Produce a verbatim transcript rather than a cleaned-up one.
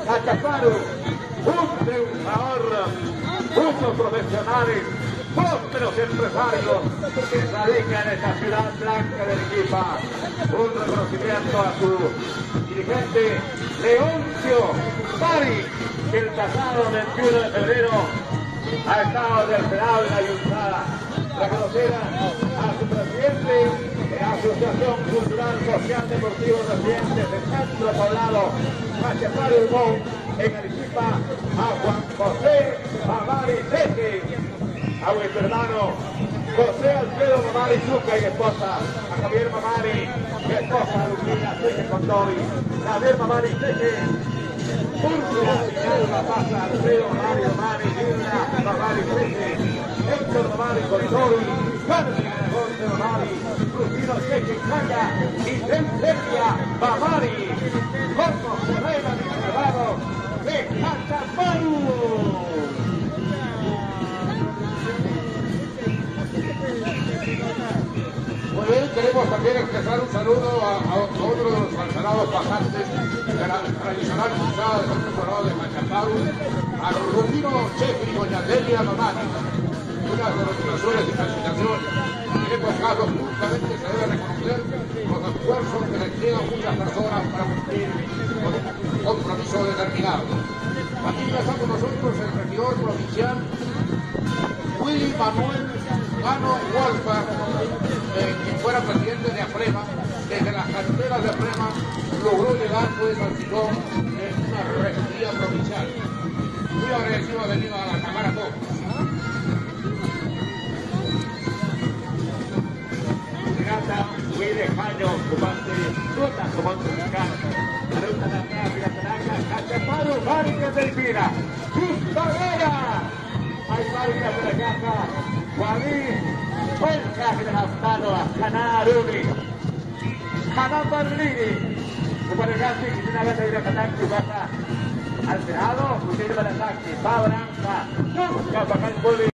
Cachaparu, un triunfador, muchos profesionales, prósperos empresarios que radican en esta ciudad blanca de Arequipa. Un reconocimiento a su dirigente Leoncio Bari, que el pasado veintiuno de febrero ha estado del Senado en la Ayuntada. Reconocer a su presidente de la Asociación Cultural Social Deportivo Residentes del Centro Poblado Cachaparu Limón en Arequipa, a Juan José Mamari Seque, a vuestro hermano José Alfredo Mamari Zucca y esposa, a Javier Mamari, mi esposa Lucía Seque Condori, Javier Mamari Seque, Úrsula Ricardo Pasa, Alfredo Mamari Mamari, Hilda Mamari Seque, Héctor Mamari Condori, Carmen Jorge Mamari, Rufino Seque Caca y Centelia Mamari, Jorge Ferreira, mis hermanos de Cachaparu. Muy bien, queremos también expresar un saludo a, a, a otro de los falsarados pasantes de la tradicional cruzada de Centro Poblado de Cachaparu, a Rufino Chefi y doña Delia Mamani, una de nuestras sueles de felicitación. En estos casos justamente se debe reconocer los esfuerzos que requieren muchas personas para cumplir con un compromiso determinado. Aquí ya está con nosotros el regidor provincial Willy Manuel Gano Wolfa, eh, quien fuera presidente de APREMA. Desde las canteras de APREMA logró llegar pues al sillón de una regiduría provincial. Muy agradecido ha venido a la Cámara a todos. Pirata, Willy Jaño, ocupante, ruta como mexicano. La ruta de atrás, Piratanaca, Cachaparu, Fábricas del Pira, Custodera. Hay fábricas de la casa, Guadí, Cuenca de las Manos, Canaruni, Canambarlini, Cuparagati, que tiene una gata de ir a Catac, tu casa al Senado, usted va a la taxi, Pabranca, nunca para el pueblo.